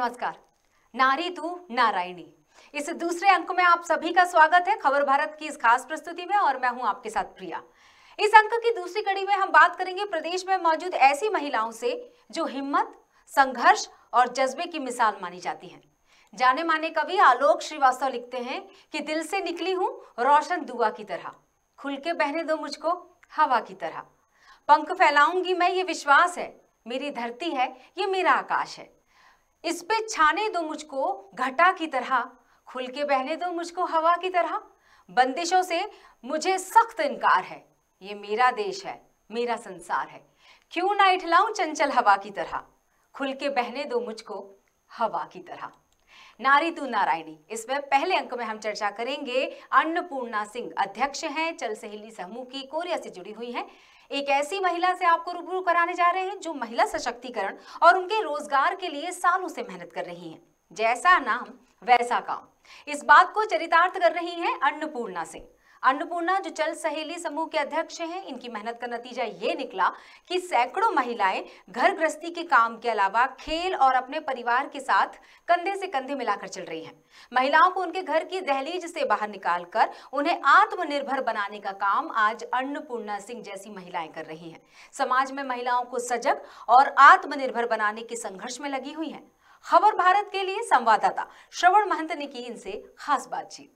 नमस्कार। नारी तू नारायणी, इस दूसरे अंक में आप सभी का स्वागत है खबर भारत की इस खास प्रस्तुति में, और मैं हूं आपके साथ प्रिया। इस अंक की दूसरी कड़ी में हम बात करेंगे प्रदेश में मौजूद ऐसी महिलाओं से जो हिम्मत, संघर्ष और जज्बे की मिसाल मानी जाती हैं। जाने माने कवि आलोक श्रीवास्तव लिखते हैं कि दिल से निकली हूं रोशन दुआ की तरह, खुल के बहने दो मुझको हवा की तरह। पंख फैलाऊंगी मैं, ये विश्वास है, मेरी धरती है, ये मेरा आकाश है। इस पे छाने दो मुझको घटा की तरह, खुल के बहने दो मुझको हवा की तरह। बंदिशों से मुझे सख्त इनकार है, ये मेरा देश है, मेरा संसार है। क्यों ना इठलाऊं चंचल हवा की तरह, खुल के बहने दो मुझको हवा की तरह। नारी तू नारायणी, इसमें पहले अंक में हम चर्चा करेंगे अन्नपूर्णा सिंह, अध्यक्ष हैं चल सहेली समूह की, कोरिया से जुड़ी हुई हैं। एक ऐसी महिला से आपको रूबरू कराने जा रहे हैं जो महिला सशक्तिकरण और उनके रोजगार के लिए सालों से मेहनत कर रही हैं। जैसा नाम वैसा काम, इस बात को चरितार्थ कर रही हैं अन्नपूर्णा सिंह। अन्नपूर्णा जो चल सहेली समूह के अध्यक्ष हैं, इनकी मेहनत का नतीजा ये निकला कि सैकड़ों महिलाएं घर गृहस्थी के काम के अलावा खेल और अपने परिवार के साथ कंधे से कंधे मिलाकर चल रही हैं। महिलाओं को उनके घर की दहलीज से बाहर निकालकर उन्हें आत्मनिर्भर बनाने का काम आज अन्नपूर्णा सिंह जैसी महिलाएं कर रही हैं। समाज में महिलाओं को सजग और आत्मनिर्भर बनाने के संघर्ष में लगी हुई हैं। खबर भारत के लिए संवाददाता श्रवण महंत ने की इनसे खास बातचीत।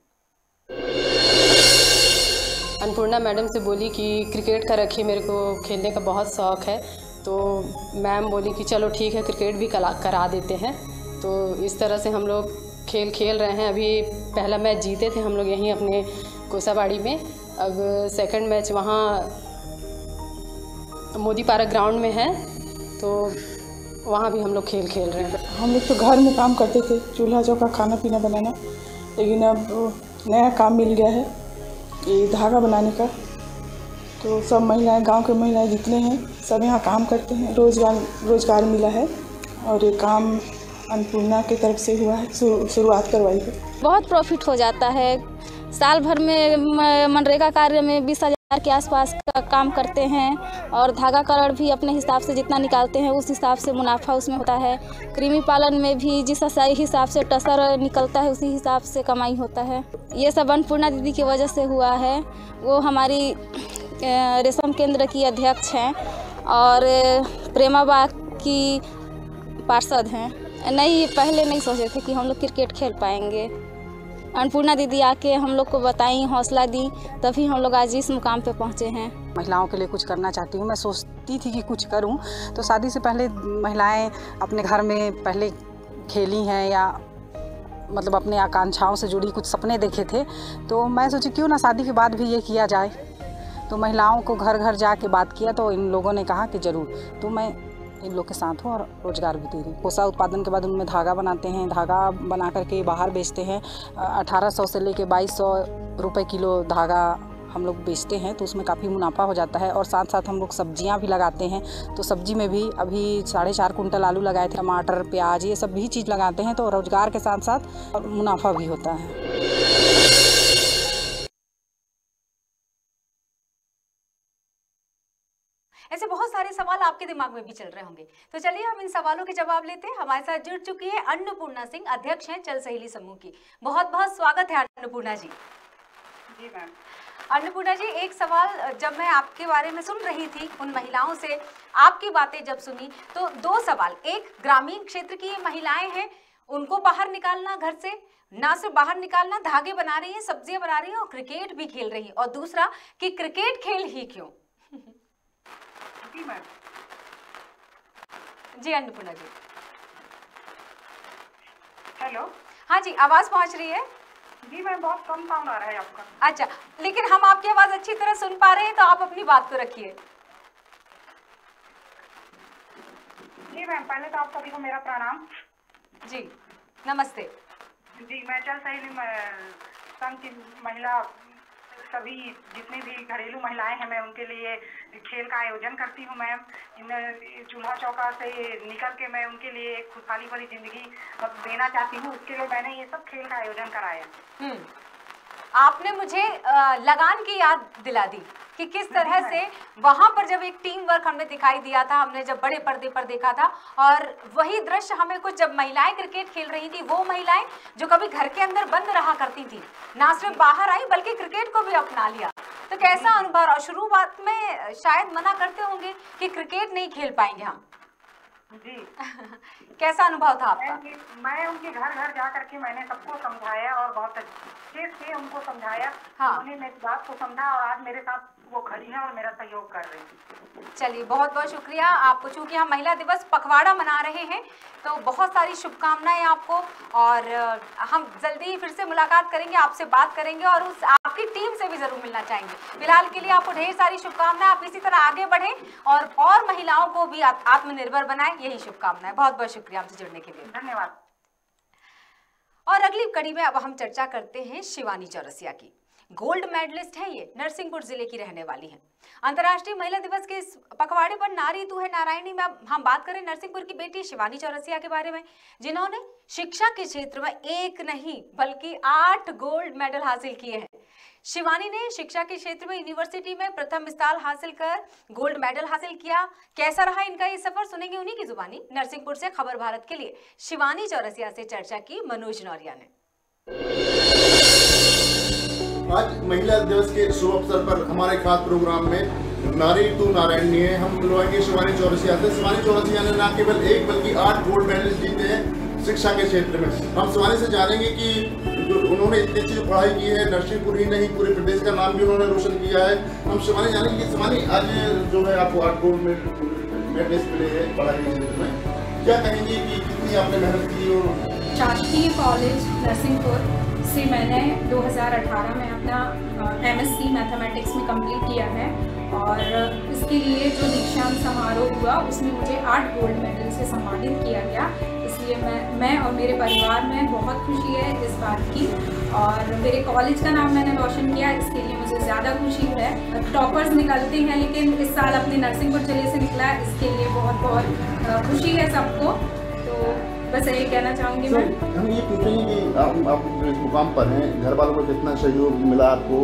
अन्नपूर्णा मैडम से बोली कि क्रिकेट का रखिए, मेरे को खेलने का बहुत शौक़ है। तो मैम बोली कि चलो ठीक है, क्रिकेट भी करा देते हैं। तो इस तरह से हम लोग खेल रहे हैं। अभी पहला मैच जीते थे हम लोग यहीं अपने कोसाबाड़ी में। अब सेकंड मैच वहाँ मोदी पार्क ग्राउंड में है, तो वहाँ भी हम लोग खेल रहे हैं। हम लोग तो घर में काम करते थे, चूल्हा चौका, खाना पीना बनाना, लेकिन अब नया काम मिल गया है ये धागा बनाने का। तो सब महिलाएं, गांव के महिलाएं जितने हैं सब यहाँ काम करते हैं, रोज़गार मिला है। और ये काम अन्नपूर्णा की तरफ से हुआ है, शुरुआत करवाई है। बहुत प्रॉफिट हो जाता है। साल भर में मनरेगा कार्य में 20,000 के आसपास का काम करते हैं, और धागा करण भी अपने हिसाब से जितना निकालते हैं उस हिसाब से मुनाफा उसमें होता है। कृमि पालन में भी जिस हिसाब से टसर निकलता है उसी हिसाब से कमाई होता है। ये सब अन्नपूर्णा दीदी की वजह से हुआ है। वो हमारी रेशम केंद्र की अध्यक्ष हैं और प्रेमाबाग की पार्षद हैं। नहीं, पहले नहीं सोचे थे कि हम लोग क्रिकेट खेल पाएंगे। अन्नपूर्णा दीदी आके हम लोग को बताई, हौसला दी, तभी हम लोग आज इस मुकाम पे पहुँचे हैं। महिलाओं के लिए कुछ करना चाहती हूँ। मैं सोचती थी कि कुछ करूँ, तो शादी से पहले महिलाएं अपने घर में पहले खेली हैं या मतलब अपने आकांक्षाओं से जुड़ी कुछ सपने देखे थे। तो मैं सोची क्यों ना शादी के बाद भी ये किया जाए। तो महिलाओं को घर घर जाके बात किया, तो इन लोगों ने कहा कि ज़रूर। तो मैं इन लोग के साथ हूँ और रोज़गार भी दे रही हूँ। कोसा उत्पादन के बाद उनमें धागा बनाते हैं, धागा बना करके बाहर बेचते हैं। 1800 से लेके 2200 रुपये किलो धागा हम लोग बेचते हैं, तो उसमें काफ़ी मुनाफा हो जाता है। और साथ साथ हम लोग सब्जियां भी लगाते हैं, तो सब्जी में भी अभी 4.5 कुंटल आलू लगाए थे, टमाटर, प्याज, ये सब भी चीज़ लगाते हैं, तो रोज़गार के साथ साथ मुनाफा भी होता है। ऐसे बहुत सारे सवाल आपके दिमाग में भी चल रहे होंगे, तो चलिए हम इन सवालों के जवाब लेते हैं। हमारे साथ जुड़ चुकी है अन्नपूर्णा सिंह, अध्यक्ष हैं चल सहेली समूह की। बहुत बहुत स्वागत है अन्नपूर्णा जी। जी मैम। अन्नपूर्णा जी, एक सवाल, जब मैं आपके बारे में सुन रही थी, उन महिलाओं से आपकी बातें जब सुनी, तो दो सवाल। एक, ग्रामीण क्षेत्र की ये महिलाएं हैं, उनको बाहर निकालना, घर से ना सिर्फ बाहर निकालना, धागे बना रही हैं, सब्जियां बना रही हैं और क्रिकेट भी खेल रही हैं। और दूसरा कि क्रिकेट खेल ही क्यों। जी मैम। जी अन्नपूर्णा जी। हेलो। हाँ जी, आवाज पहुंच रही है? जी मैम, बहुत कम साउंड आ रहा है आपका। अच्छा, लेकिन हम आपकी आवाज अच्छी तरह सुन पा रहे हैं, तो आप अपनी बात को रखिए। जी मैम, पहले तो आप सभी को मेरा प्रणाम। जी नमस्ते। जी, मैं चल सहेली संघ की महिला, सभी जितनी भी घरेलू महिलाएं हैं, मैं उनके लिए खेल का आयोजन करती हूँ मैम। चूल्हा चौका से निकल के मैं उनके लिए एक खुशहाली भरी जिंदगी देना चाहती हूँ। उसके लिए मैंने ये सब खेल का आयोजन कराया। आपने मुझे लगान की याद दिला दी कि किस तरह से वहां पर जब एक टीम वर्क हमें दिखाई दिया था, हमने जब बड़े पर्दे पर देखा था, और वही दृश्य हमें कुछ जब महिलाएं क्रिकेट खेल रही थी, वो महिलाएं जो कभी घर के अंदर बंद रहा करती थी, ना सिर्फ बाहर आई बल्कि क्रिकेट को भी अपना लिया। तो कैसा अनुभव रहा? शुरुआत में शायद मना करते होंगे कि क्रिकेट नहीं खेल पाएंगे हम जी। कैसा अनुभव था आपका? मैं उनके घर घर जा करके मैंने सबको समझाया और बहुत अच्छे से उनको समझाया। हाँ। उन्होंने मेरी बात को समझा और आज मेरे साथ वो खड़ी हैं और मेरा सहयोग कर रही हैं। चलिए, बहुत बहुत शुक्रिया आपको। चूंकि हम महिला दिवस पखवाड़ा मना रहे हैं तो बहुत सारी शुभकामनाएं आपको, और हम जल्दी ही फिर से मुलाकात करेंगे, आपसे बात करेंगे और उस आपकी टीम से भी जरूर मिलना चाहेंगे। फिलहाल के लिए आपको ढेर सारी शुभकामनाएं, आप इसी तरह आगे बढ़ें और महिलाओं को भी आत्मनिर्भर बनाएं, यही शुभकामनाएं। बहुत बहुत शुक्रिया हमसे जुड़ने के लिए। धन्यवाद। और अगली कड़ी में अब हम चर्चा करते हैं शिवानी चौरसिया की। गोल्ड मेडलिस्ट है ये, नरसिंहपुर जिले की रहने वाली है। अंतर्राष्ट्रीय महिला दिवस के इस पखवाड़े पर नारी तू है नारायणी में अब हम बात करें नरसिंहपुर की बेटी शिवानी चौरसिया के बारे में, जिन्होंने शिक्षा के क्षेत्र में एक नहीं बल्कि 8 गोल्ड मेडल हासिल किए हैं। शिवानी ने शिक्षा के क्षेत्र में यूनिवर्सिटी में प्रथम स्थान हासिल कर गोल्ड मेडल हासिल किया। कैसा रहा इनका ये सफर, सुनेंगे उन्हीं की जुबानी। नरसिंहपुर से खबर भारत के लिए शिवानी चौरसिया से चर्चा की मनोज नौरिया ने। आज महिला दिवस के शुभ अवसर पर हमारे खास प्रोग्राम में नारी तू नारायणी है, हम बुलवाएंगे शिवानी चौरसिया से। शिवानी चौरसिया ने न केवल 1 बल्कि 8 गोल्ड मेडल जीते हैं शिक्षा के क्षेत्र में। हम शिवानी से जानेंगे कि जो उन्होंने इतनी अच्छी पढ़ाई की है, नरसिंहपुर ही नहीं पूरे प्रदेश का नाम भी उन्होंने रोशन किया है। हम शिवानी जानेंगे कि शिवानी आज जो है आपको 8 गोल्ड मेडलिस्ट मिले हैं पढ़ाई के क्षेत्र में, क्या कहेंगे कि कितनी आपने मेहनत की? और शासकीय कॉलेज नरसिंहपुर से मैंने 2018 में अपना MSc मैथमेटिक्स में कंप्लीट किया है, और इसके लिए जो दीक्षांत समारोह हुआ उसमें मुझे 8 गोल्ड मेडल से सम्मानित किया गया। इसलिए मैं और मेरे परिवार में बहुत खुशी है इस बात की, और मेरे कॉलेज का नाम मैंने रोशन किया, इसके लिए मुझे ज़्यादा खुशी है। टॉपर्स निकलते हैं लेकिन इस साल अपने नरसिंहपुर जिले से निकला, इसके लिए बहुत बहुत खुशी है सबको। तो बस यही कहना चाहूँगी मैं। हम ये पूछेंगे कि आप इस मुकाम पर हैं, घर वालों को कितना सहयोग मिला आपको?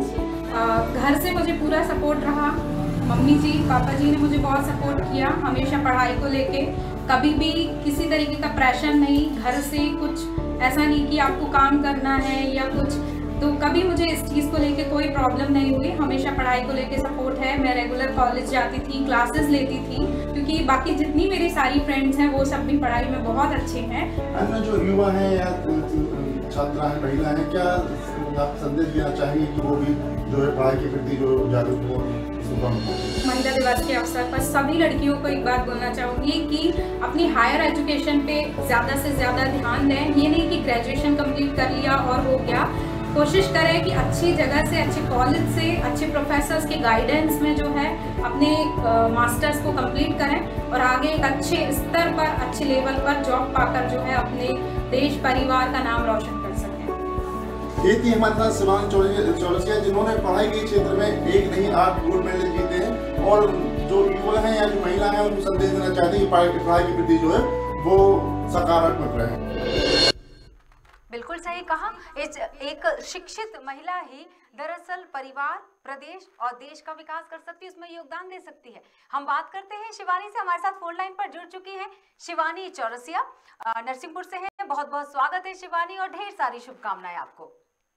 घर से मुझे पूरा सपोर्ट रहा। मम्मी जी पापा जी ने मुझे बहुत सपोर्ट किया हमेशा पढ़ाई को लेके, कभी भी किसी तरीके का प्रेशर नहीं, घर से कुछ ऐसा नहीं कि आपको काम करना है या कुछ, तो कभी मुझे इस चीज़ को लेके कोई प्रॉब्लम नहीं हुई। हमेशा पढ़ाई को लेके सपोर्ट है। मैं रेगुलर कॉलेज जाती थी, क्लासेस लेती थी, क्योंकि बाकी जितनी मेरी सारी फ्रेंड्स हैं वो सब भी पढ़ाई में बहुत अच्छे हैं। अन्य जो युवा हैं या छात्रा हैं, महिला हैं, क्या आप संदेश देना चाहिए कि वो भी जो है पढ़ाई के प्रति जो जागरूक हो? महिला दिवस के अवसर पर सभी लड़कियों को एक बात बोलना चाहूँगी कि अपनी हायर एजुकेशन पे ज़्यादा से ज़्यादा ध्यान दें। ये नहीं कि ग्रेजुएशन कंप्लीट कर लिया और हो गया। कोशिश करें कि अच्छी जगह से, अच्छे कॉलेज से, अच्छे प्रोफेसर्स के गाइडेंस में जो है अपने मास्टर्स को कंप्लीट करें और आगे एक अच्छे स्तर पर, अच्छे लेवल पर जॉब पाकर जो है अपने देश परिवार का नाम रोशन कर सकें। ये थी हमारे साथ शिवानी चौरसिया, जिन्होंने पढ़ाई के क्षेत्र में 1 नहीं 8 गोल्ड मेडल जीते हैं, और जो युवा हैं या जो महिला हैं उनको संदेश देना चाहते हैं कि पढ़ाई के प्रति जो है वो सकारात्मक रहे। बिल्कुल सही कहा। एक शिक्षित महिला ही दरअसल परिवार, प्रदेश और देश का विकास कर सकती है, उसमें योगदान दे सकती है। हम बात करते हैं शिवानी से। हमारे साथ फोन लाइन पर जुड़ चुकी हैं शिवानी चौरसिया, नरसिंहपुर से हैं। बहुत बहुत स्वागत है शिवानी, और ढेर सारी शुभकामनाएं आपको।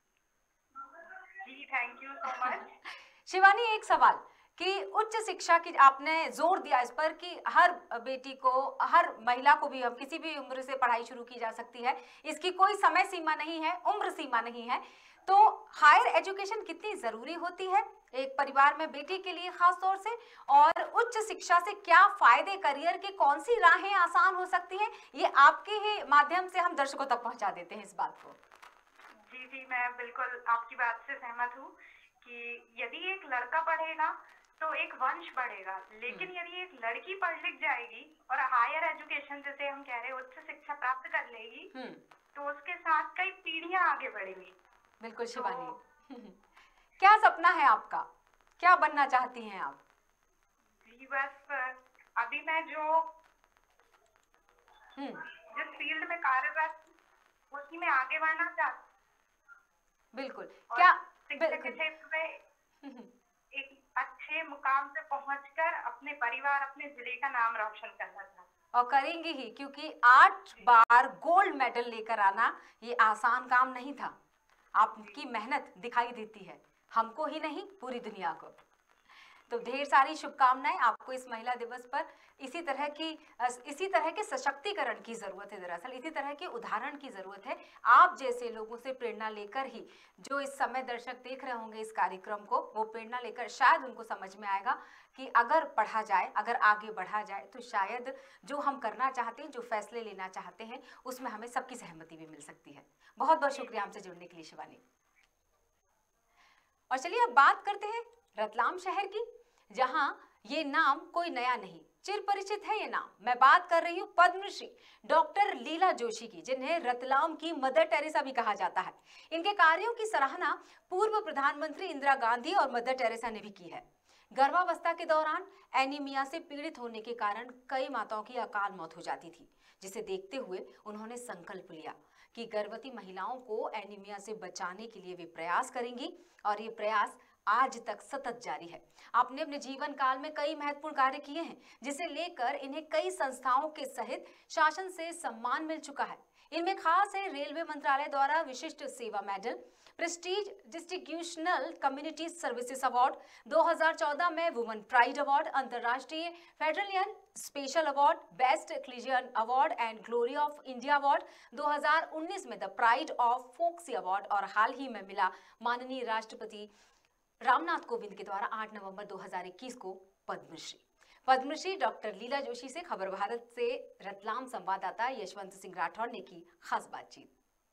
जी, thank you so much. Shivani, एक सवाल कि उच्च शिक्षा की आपने जोर दिया इस पर कि हर बेटी को, हर महिला को भी, हम किसी भी उम्र से पढ़ाई शुरू की जा सकती है, इसकी कोई समय सीमा नहीं है, उम्र सीमा नहीं है। तो हायर एजुकेशन कितनी जरूरी होती है एक परिवार में बेटी के लिए खास तौर से, और उच्च शिक्षा से क्या फायदे, करियर की कौन सी राहें आसान हो सकती हैं, ये आपके ही माध्यम से हम दर्शकों तक पहुंचा देते हैं इस बात को। जी, मैं बिल्कुल आपकी बात से सहमत हूँ कि यदि एक लड़का पढ़ेगा तो एक वंश बढ़ेगा, लेकिन यदि एक लड़की पढ़ लिख जाएगी और हायर एजुकेशन जैसे हम कह रहे हैं उच्च शिक्षा प्राप्त कर लेगी, तो उसके साथ कई पीढ़ियां आगे बढ़ेंगी। बिल्कुल शिवानी, क्या सपना है आपका, क्या बनना चाहती हैं आप? जी, बस अभी मैं जिस फील्ड में कार्यरत उसी में आगे बढ़ना चाहती। बिल्कुल। क्या शिक्षा के क्षेत्र में एक अच्छे मुकाम पे पहुंचकर अपने परिवार, अपने जिले का नाम रोशन करना चाहती हूँ। और करेंगे ही, क्योंकि 8 बार गोल्ड मेडल लेकर आना ये आसान काम नहीं था। आपकी मेहनत दिखाई देती है, हमको ही नहीं पूरी दुनिया को। तो ढेर सारी शुभकामनाएं आपको इस महिला दिवस पर। इसी तरह के सशक्तिकरण की जरूरत है, दरअसल इसी तरह के उदाहरण की जरूरत है। आप जैसे लोगों से प्रेरणा लेकर ही जो इस समय दर्शक देख रहे होंगे इस कार्यक्रम को, वो प्रेरणा लेकर शायद उनको समझ में आएगा कि अगर पढ़ा जाए, अगर आगे बढ़ा जाए तो शायद जो हम करना चाहते हैं, जो फैसले लेना चाहते हैं, उसमें हमें सबकी सहमति भी मिल सकती है। बहुत बहुत शुक्रिया हमसे जुड़ने के लिए शिवानी। और चलिए अब बात करते हैं रतलाम शहर की, जहां ये नाम कोई नया नहीं, चिर परिचित है ये नाम। मैं बात कर रही हूँ पद्मश्री डॉक्टर लीला जोशी की, जिन्हें रतलाम की मदर टेरेसा भी कहा जाता है। इनके कार्यों की सराहना पूर्व प्रधानमंत्री इंदिरा गांधी और मदर टेरेसा ने भी की है। गर्भावस्था के दौरान एनीमिया से पीड़ित होने के कारण कई माताओं की अकाल मौत हो जाती थी, जिसे देखते हुए उन्होंने संकल्प लिया कि गर्भवती महिलाओं को एनीमिया से बचाने के लिए वे प्रयास करेंगी, और ये प्रयास आज तक सतत जारी है। आपने अपने जीवन काल में कई महत्वपूर्ण कार्य किए हैं, जिसे लेकर इन्हें कई संस्थाओं के सहित शासन से सम्मान मिल चुका है। इनमें खास है रेलवे मंत्रालय द्वारा विशिष्ट सेवा medal, prestige distributional community services award, 2014 में वुमेन प्राइड अवार्ड, अंतर्राष्ट्रीय फेडरलियन स्पेशल अवार्ड, बेस्ट क्लिजियन award and glory of India award, 2019 में द प्राइड ऑफ फोक्सी अवार्ड, और हाल ही में मिला माननीय राष्ट्रपति रामनाथ कोविंद के द्वारा 8 नवंबर 2021 को पद्मश्री डॉक्टर लीला जोशी से खबर भारत से रतलाम संवाददाता यशवंत सिंह राठौर ने की खास बातचीत।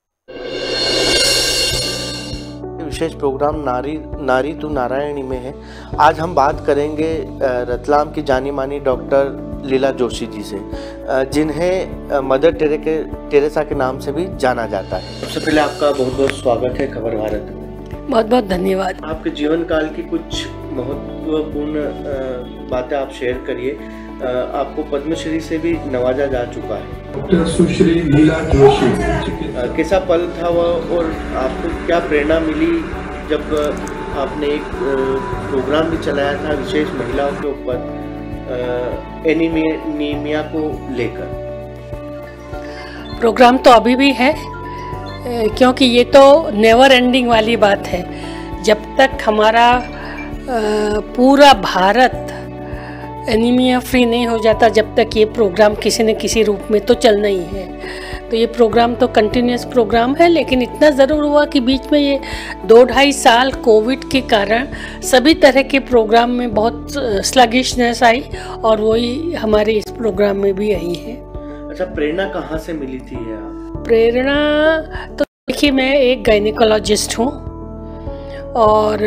विशेष प्रोग्राम नारी तू नारायणी में है। आज हम बात करेंगे रतलाम की जानी मानी डॉक्टर लीला जोशी जी से, जिन्हें मदर टेरेसा के नाम से भी जाना जाता है। सबसे पहले आपका बहुत बहुत स्वागत है खबर भारत में। बहुत बहुत धन्यवाद। आपके जीवन काल की कुछ महत्वपूर्ण बातें आप शेयर करिए। आपको पद्मश्री से भी नवाजा जा चुका है। डॉक्टर सुश्री लीला जोशी, कैसा पल था वह, और आपको क्या प्रेरणा मिली जब आपने एक प्रोग्राम भी चलाया था विशेष महिलाओं के ऊपर एनीमिया को लेकर? प्रोग्राम तो अभी भी है, क्योंकि ये तो नेवर एंडिंग वाली बात है। जब तक हमारा पूरा भारत एनीमिया फ्री नहीं हो जाता, जब तक ये प्रोग्राम किसी न किसी रूप में तो चलना ही है। तो ये प्रोग्राम तो कंटिन्यूस प्रोग्राम है, लेकिन इतना ज़रूर हुआ कि बीच में ये 2-2.5 साल कोविड के कारण सभी तरह के प्रोग्राम में बहुत स्लगिशनेस आई, और वही हमारे इस प्रोग्राम में भी आई है। अच्छा, प्रेरणा कहाँ से मिली थी आप? प्रेरणा तो देखिए, मैं एक गायनेकोलॉजिस्ट हूँ, और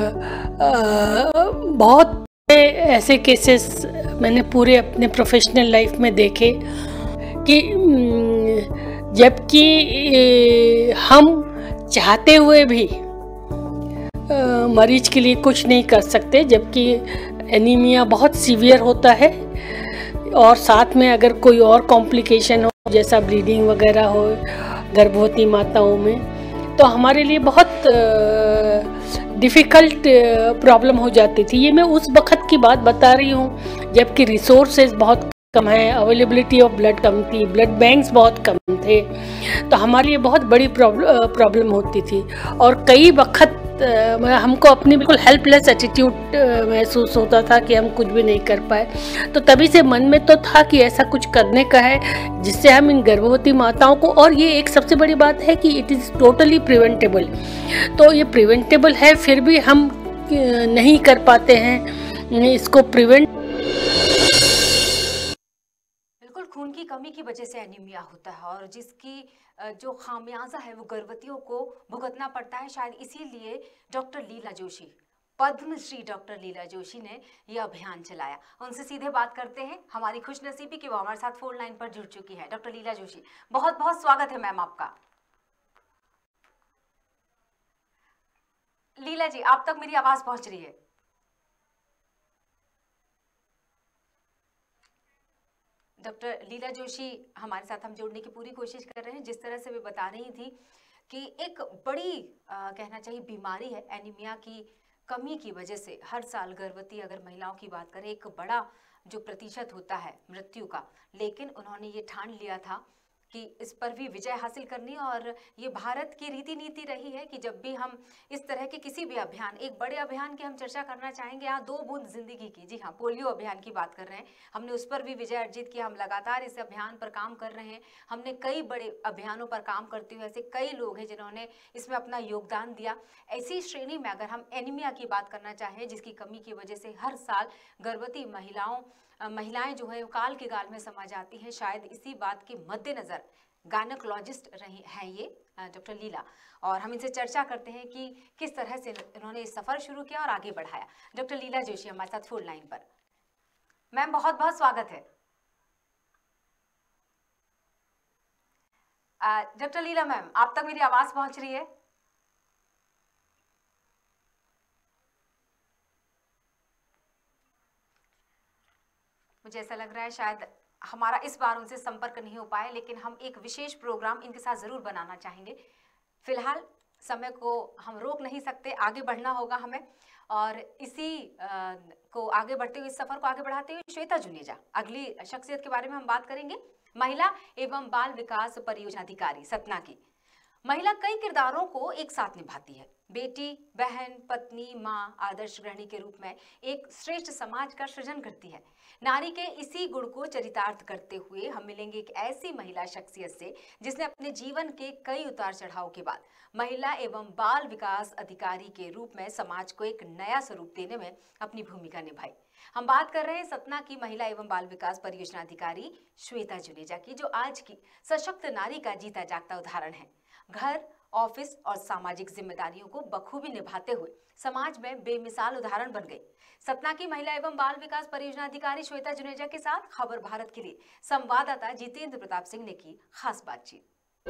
बहुत ऐसे केसेस मैंने पूरे अपने प्रोफेशनल लाइफ में देखे कि जबकि हम चाहते हुए भी मरीज के लिए कुछ नहीं कर सकते, जबकि एनीमिया बहुत सीवियर होता है, और साथ में अगर कोई और कॉम्प्लिकेशन हो जैसा ब्लीडिंग वगैरह हो गर्भवती माताओं में, तो हमारे लिए बहुत डिफ़िकल्ट प्रॉब्लम हो जाती थी। ये मैं उस वक्त की बात बता रही हूँ जबकि रिसोर्सेज बहुत कम है, अवेलेबिलिटी ऑफ ब्लड कम थी, ब्लड बैंक्स बहुत कम थे, तो हमारे लिए बहुत बड़ी प्रॉब्लम होती थी। और कई वक्त हमको अपनी बिल्कुल हेल्पलेस एटीट्यूड महसूस होता था कि हम कुछ भी नहीं कर पाए। तो तभी से मन में तो था कि ऐसा कुछ करने का है जिससे हम इन गर्भवती माताओं को, और ये एक सबसे बड़ी बात है कि इट इज़ टोटली प्रिवेंटेबल। तो ये प्रिवेंटेबल है, फिर भी हम नहीं कर पाते हैं इसको प्रिवेंट। खून की कमी की वजह से एनीमिया होता है, और जिसकी जो खामियाजा है वो गर्भवतियों को भुगतना पड़ता है। शायद इसीलिए डॉक्टर लीला जोशी, पद्मश्री डॉक्टर लीला जोशी ने ये अभियान चलाया। उनसे सीधे बात करते हैं। हमारी खुशनसीबी कि वो हमारे साथ फोन लाइन पर जुड़ चुकी है। डॉक्टर लीला जोशी, बहुत बहुत स्वागत है मैम आपका। लीला जी, आप तक मेरी आवाज पहुंच रही है? डॉक्टर लीला जोशी हमारे साथ हम जोड़ने की पूरी कोशिश कर रहे हैं। जिस तरह से वे बता रही थी कि एक बड़ी कहना चाहिए बीमारी है एनीमिया की, कमी की वजह से हर साल गर्भवती अगर महिलाओं की बात करें एक बड़ा जो प्रतिशत होता है मृत्यु का, लेकिन उन्होंने ये ठान लिया था कि इस पर भी विजय हासिल करनी। और ये भारत की रीति नीति रही है कि जब भी हम इस तरह के किसी भी अभियान, एक बड़े अभियान की हम चर्चा करना चाहेंगे, यहाँ 2 बूंद जिंदगी की, जी हाँ, पोलियो अभियान की बात कर रहे हैं, हमने उस पर भी विजय अर्जित किया। हम लगातार इस अभियान पर काम कर रहे हैं, हमने कई बड़े अभियानों पर काम करते हुए ऐसे कई लोग हैं जिन्होंने इसमें अपना योगदान दिया। ऐसी श्रेणी में अगर हम एनीमिया की बात करना चाहें, जिसकी कमी की वजह से हर साल गर्भवती महिलाएं जो है काल के गाल में समा जाती हैं, शायद इसी बात के मद्देनजर गायनेकोलॉजिस्ट रही हैं ये डॉक्टर लीला, और हम इनसे चर्चा करते हैं कि किस तरह से इन्होंने इस सफर शुरू किया और आगे बढ़ाया। डॉक्टर लीला जोशी हमारे साथ फोन लाइन पर। मैम बहुत बहुत स्वागत है। डॉक्टर लीला मैम, आप तक मेरी आवाज पहुंच रही है? मुझे ऐसा लग रहा है शायद हमारा इस बार उनसे संपर्क नहीं हो पाया, लेकिन हम एक विशेष प्रोग्राम इनके साथ ज़रूर बनाना चाहेंगे। फिलहाल समय को हम रोक नहीं सकते, आगे बढ़ना होगा हमें, और इसी को आगे बढ़ते हुए, इस सफ़र को आगे बढ़ाते हुए श्वेता जुनेजा अगली शख्सियत के बारे में हम बात करेंगे। महिला एवं बाल विकास परियोजना अधिकारी सतना की महिला कई किरदारों को एक साथ निभाती है। बेटी, बहन, पत्नी, माँ, आदर्श गृहिणी के रूप में एक श्रेष्ठ समाज का सृजन करती है। नारी के इसी गुण को चरितार्थ करते हुए हम मिलेंगे एक ऐसी महिला शख्सियत से जिसने अपने जीवन के कई उतार चढ़ाव के बाद महिला एवं बाल विकास अधिकारी के रूप में समाज को एक नया स्वरूप देने में अपनी भूमिका निभाई। हम बात कर रहे हैं सतना की महिला एवं बाल विकास परियोजना अधिकारी श्वेता जुनेजा की, जो आज की सशक्त नारी का जीता जागता उदाहरण है। घर, ऑफिस और सामाजिक जिम्मेदारियों को बखूबी निभाते हुए समाज में बेमिसाल उदाहरण बन गई। सतना की महिला एवं बाल विकास परियोजना अधिकारी श्वेता जुनेजा के साथ खबर भारत के लिए संवाददाता जितेंद्र प्रताप सिंह ने की खास बातचीत।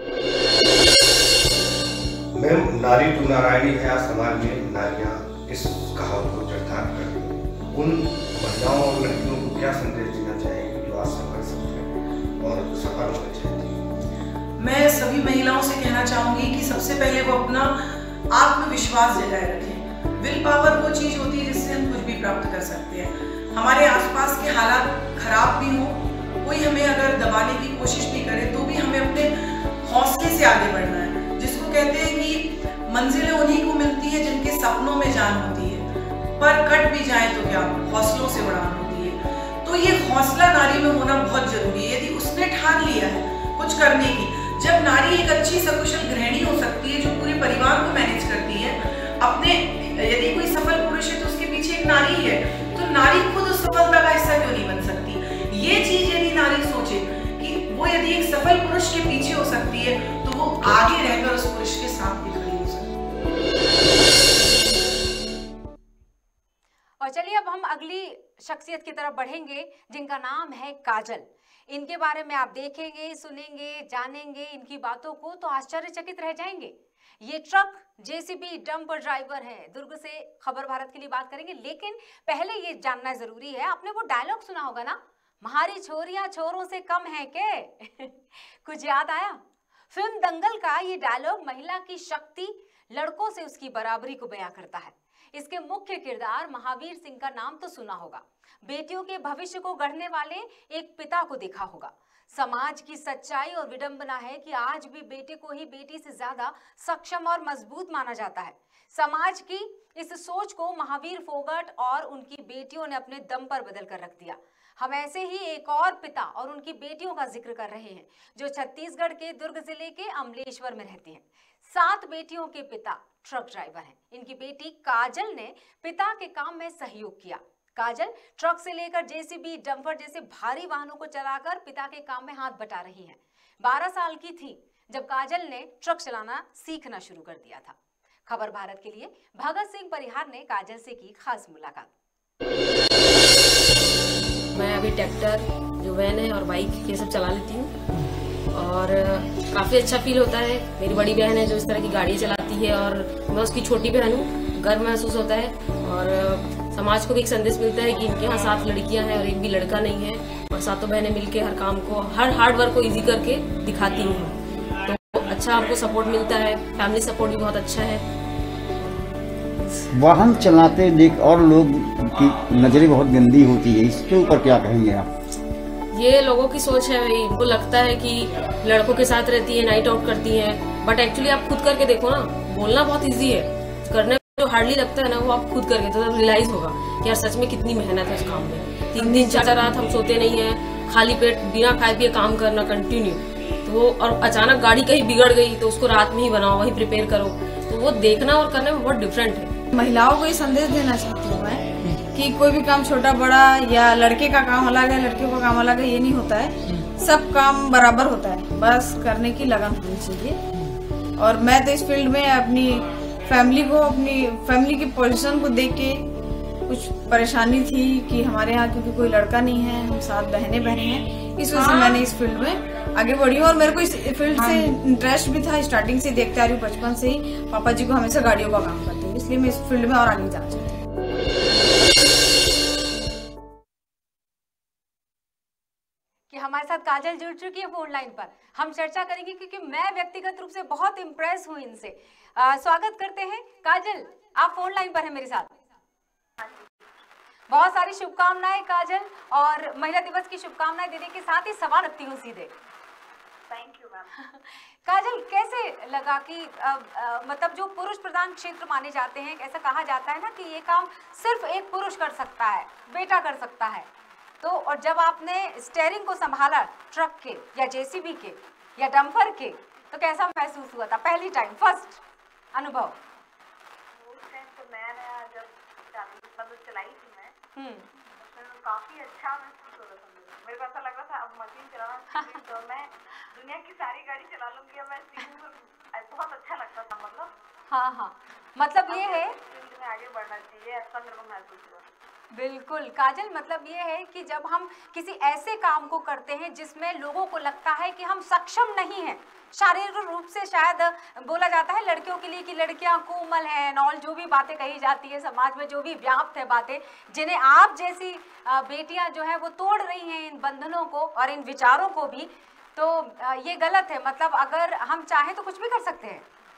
मैम, नारी तू नारायणी है। आज समाज में नारियां इस कहावत को चरितार्थ करती हैं। उन महिलाओं और लड़कियों को क्या संदेश देना चाहेंगे जो आज संघर्ष सकते हैं और सफल होना चाहती हैं? मैं सभी महिलाओं से कहना चाहूंगी कि सबसे पहले वो अपना आत्मविश्वास जगाए रखें। विल पावर वो चीज होती है जिससे हम कुछ भी प्राप्त कर सकते हैं। हमारे आसपास के हालात खराब भी हो, कोई हमें अगर दबाने की कोशिश भी करे, तो भी हमें अपने हौसले से आगे बढ़ना है। जिसको कहते हैं कि मंजिलें उन्हीं को मिलती है जिनके सपनों में जान होती है, पर कट भी जाए तो क्या, हौसलों से उड़ान होती है। तो ये हौसला नारी में होना बहुत जरूरी है। यदि उसने ठान लिया है कुछ करने की, जब नारी एक अच्छी सकुशल गृहिणी हो सकती है जो पूरे परिवार को मैनेज करती है, अपने यदि कोई सफल पुरुष है तो उसके पीछे एक नारी है, तो नारी खुद उस सफलता का हिस्सा क्यों नहीं बन सकती? ये चीज यदि नारी सोचे कि वो यदि एक सफल पुरुष के पीछे हो सकती है, तो वो आगे रहकर उस पुरुष के साथ भी खड़ी हो सकती है। और चलिए अब हम अगली शख्सियत की तरफ बढ़ेंगे जिनका नाम है काजल। इनके बारे में आप देखेंगे, सुनेंगे, जानेंगे इनकी बातों को तो आश्चर्यचकित रह जाएंगे। ये ट्रक, जेसीबी, डंपर ड्राइवर हैं। दुर्ग से खबर भारत के लिए बात करेंगे, लेकिन पहले ये जानना जरूरी है, आपने वो डायलॉग सुना होगा ना, हमारी छोरियां छोरों से कम है के? कुछ याद आया? फिल्म दंगल का ये डायलॉग महिला की शक्ति, लड़कों से उसकी बराबरी को बयां करता है। इसके मुख्य किरदार महावीर सिंह का नाम तो सुना होगा। बेटियों के भविष्य को गढ़ने वाले एक पिता को देखा होगा। समाज की सच्चाई और विडंबना है कि आज भी बेटे को ही बेटी से ज्यादा सक्षम और मजबूत माना जाता है। समाज की इस सोच को महावीर फोगाट और उनकी बेटियों ने अपने दम पर बदल कर रख दिया। हम ऐसे ही एक और पिता और उनकी बेटियों का जिक्र कर रहे हैं जो छत्तीसगढ़ के दुर्ग जिले के अमलेश्वर में रहती हैं। 7 बेटियों के पिता ट्रक ड्राइवर हैं। इनकी बेटी काजल ने पिता के काम में सहयोग किया। काजल ट्रक से लेकर जेसीबी, डंपर जैसे भारी वाहनों को चलाकर पिता के काम में हाथ बटा रही हैं। 12 साल की थी जब काजल ने ट्रक चलाना सीखना शुरू कर दिया था। खबर भारत के लिए भगत सिंह परिहार ने काजल से की खास मुलाकात। मैं अभी ट्रैक्टर, जो वैन है और बाइक ये सब चला लेती हूँ और काफ़ी अच्छा फील होता है। मेरी बड़ी बहन है जो इस तरह की गाड़ी चलाती है और मैं उसकी छोटी बहन हूँ। गर्व महसूस होता है और समाज को भी एक संदेश मिलता है कि इनके यहाँ 7 लड़कियाँ हैं और एक भी लड़का नहीं है और 7 बहनें मिलके हर काम को, हर हार्ड वर्क को इजी करके दिखाती हूँ। तो अच्छा आपको सपोर्ट मिलता है, फैमिली सपोर्ट भी बहुत अच्छा है। वाहन चलाते देख और लोग की नजरें बहुत गंदी होती है, इसके ऊपर क्या कहेंगे आप? ये लोगों की सोच है भाई, इनको लगता है कि लड़कों के साथ रहती है, नाइट आउट करती है, बट एक्चुअली आप खुद करके देखो ना, बोलना बहुत इजी है, करने जो हार्डली लगता है ना वो आप खुद करके तो रियलाइज होगा कि यार सच में कितनी मेहनत है इस काम में। 3 दिन 4 रात हम सोते नहीं है, खाली पेट बिना खाए पिए काम करना कंटिन्यू, तो वो और अचानक गाड़ी कहीं बिगड़ गई तो उसको रात में ही बनाओ, वही प्रिपेयर करो, तो वो देखना और करने में बहुत डिफरेंट है। महिलाओं को ये संदेश देना चाहती हूँ मैं कि कोई भी काम छोटा बड़ा या लड़के का काम अलग है लड़कियों का काम अलग है, ये नहीं होता है, सब काम बराबर होता है, बस करने की लगन होनी चाहिए। और मैं तो इस फील्ड में अपनी फैमिली की पोजीशन को देख के कुछ परेशानी थी कि हमारे यहाँ क्योंकि कोई लड़का नहीं है, हम 7 बहनें हैं, इस वजह से मैंने इस फील्ड में आगे बढ़ी हूँ। और मेरे को इस फील्ड से इंटरेस्ट भी था, स्टार्टिंग से देखते आ रही हूँ, बचपन से ही पापा जी को हमेशा गाड़ियों का काम करती हूँ, इसलिए मैं इस फील्ड में और आगे जाना चाहती हूँ। कि हमारे साथ काजल जुड़ चुकी है फोन लाइन पर, हम चर्चा करेंगे क्योंकि मैं व्यक्तिगत रूप से बहुत इम्प्रेस हूँ इनसे। स्वागत करते हैं काजल, आप फोन लाइन पर हैं मेरे साथ। बहुत सारी शुभकामनाएं काजल, और महिला दिवस की शुभकामनाएं देने के साथ ही सवाल रखती हूँ सीधे। Thank you ma'am. काजल, कैसे लगा कि मतलब जो पुरुष प्रधान क्षेत्र माने जाते हैं, ऐसा कहा जाता है ना कि ये काम सिर्फ एक पुरुष कर सकता है, बेटा कर सकता है, तो और जब आपने स्टीयरिंग को संभाला ट्रक के या जेसीबी के या डंपर के, तो कैसा महसूस हुआ था पहली टाइम, फर्स्ट अनुभव? उस टाइम तो मैं जब चलाई थी मैं, उसमें काफी अच्छा महसूस हो रहा था, मेरे को ऐसा लग रहा था अब मशीन चलाना तो मैं दुनिया की सारी गाड़ी चला लूंगी, अब मैं सीखूंगी, बहुत अच्छा लगता था। मतलब हाँ, मतलब ये है फील्ड में आगे बढ़ना चाहिए, ऐसा मेरे को महसूस हुआ। बिल्कुल काजल, मतलब ये है कि जब हम किसी ऐसे काम को करते हैं जिसमें लोगों को लगता है कि हम सक्षम नहीं हैं, शारीरिक रूप से, शायद बोला जाता है लड़कियों के लिए कि लड़कियां कोमल हैं, और जो भी बातें कही जाती है समाज में, जो भी व्याप्त है बातें, जिन्हें आप जैसी बेटियां जो है वो तोड़ रही हैं इन बंधनों को और इन विचारों को भी, तो ये गलत है। मतलब अगर हम चाहें तो कुछ भी कर सकते हैं।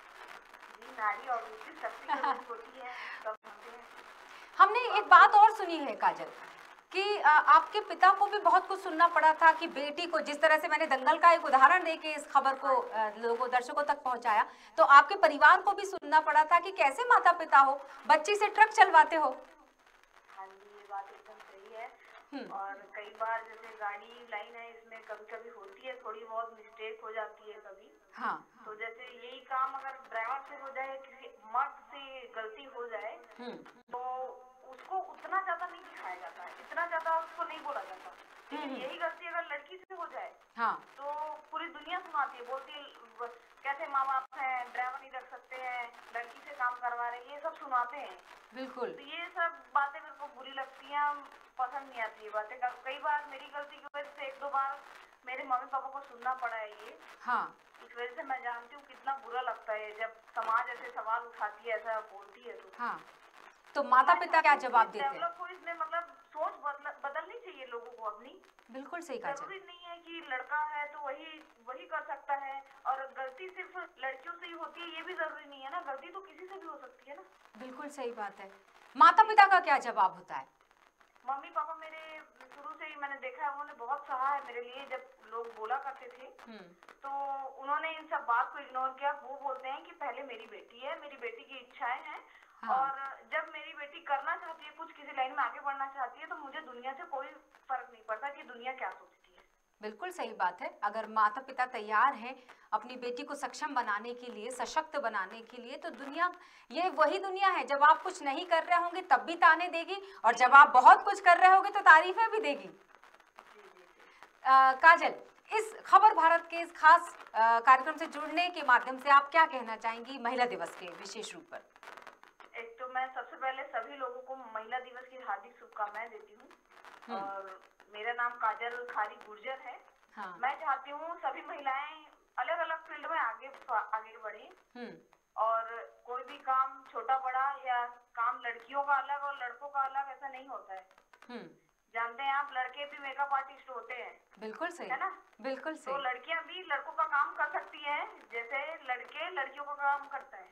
नारी और शक्ति होती है, सब होते हैं। हमने एक बात और सुनी है काजल कि आपके पिता को भी बहुत कुछ सुनना पड़ा था कि बेटी को, जिस तरह से मैंने दंगल का एक उदाहरण देके इस खबर को लोगों दर्शकों तक पहुंचाया, तो आपके परिवार को भी सुनना पड़ा था कि कैसे माता पिता हो, बच्ची से ट्रक चलवाते हो। हाँ जी, ये बात एकदम सही है। और कई बार जैसे गाड़ी लाइन है, इसमें कभी कभी होती है, थोड़ी बहुत मिस्टेक हो जाती है कभी। हाँ। तो जैसे यही काम अगर ड्राइवर से हो जाए, किसी मर्द से गलती हो जाए, तो उसको उतना ज्यादा नहीं दिखाया जाता है, इतना ज्यादा उसको नहीं बोला जाता। लेकिन यही गलती अगर लड़की से हो जाए, तो पूरी दुनिया सुनाती है, बोलती है कैसे माँ बाप हैं, ड्राइवर नहीं रख सकते हैं, लड़की से काम करवा रहे हैं, ये सब सुनाते हैं। बिल्कुल। तो ये सब बातें मेरे को बुरी लगती हैं, पसंद नहीं आती ये बातें। कई बार मेरी गलती की वजह से 1-2 बार मेरे मम्मी पापा को सुनना पड़ा है ये। हाँ। इस वजह से मैं जानती हूँ कितना बुरा लगता है जब समाज ऐसे सवाल उठाती है, ऐसा बोलती है। तो हाँ, तो माता पिता क्या जवाब देते हैं? डेवलप हो, इसमें मतलब सोच बदलनी चाहिए लोगों को अपनी। बिल्कुल सही कहा। जरूरी नहीं है कि लड़का है तो वही कर सकता है, और गलती सिर्फ लड़कियों से ही होती है ये भी जरूरी नहीं है ना, गलती तो किसी से भी हो सकती है ना। बिल्कुल सही बात है। माता पिता का क्या जवाब होता है? मम्मी पापा मेरे शुरू से ही मैंने देखा है, उन्होंने बहुत सहा है मेरे लिए। जब लोग बोला करते थे तो उन्होंने इन सब बात को इग्नोर किया। वो बोलते हैं कि पहले मेरी बेटी है, मेरी बेटी की इच्छाएं हैं, और जब मेरी बेटी करना चाहती है कुछ, किसी लाइन में आगे बढ़ना चाहती है, तो मुझे दुनिया से कोई फर्क नहीं पड़ता कि दुनिया क्या सोचती है। बिल्कुल सही बात है। अगर माता पिता तैयार हैं अपनी बेटी को सक्षम बनाने के लिए, सशक्त बनाने के लिए, तो दुनिया, ये वही दुनिया है जब आप कुछ नहीं कर रहे होंगे तब भी ताने देगी, और जब आप बहुत कुछ कर रहे होंगे तो तारीफें भी देगी। काजल, इस खबर भारत के इस खास कार्यक्रम से जुड़ने के माध्यम से आप क्या कहना चाहेंगी महिला दिवस के विशेष रूप पर? एक तो मैं सबसे पहले सभी लोगों को महिला दिवस की हार्दिक शुभकामनाएं देती हूँ। और मेरा नाम काजल खारी गुर्जर है। मैं चाहती हूँ सभी महिलाएं अलग अलग फील्ड में आगे बढ़े, और कोई भी काम छोटा बड़ा या काम लड़कियों का अलग और लड़कों का अलग ऐसा नहीं होता है। जानते हैं आप, लड़के भी मेकअप आर्टिस्ट होते हैं। बिल्कुल सही है ना? बिल्कुल सही। तो लड़कियां भी लड़कों का काम कर सकती हैं, जैसे लड़के लड़कियों का काम करता है।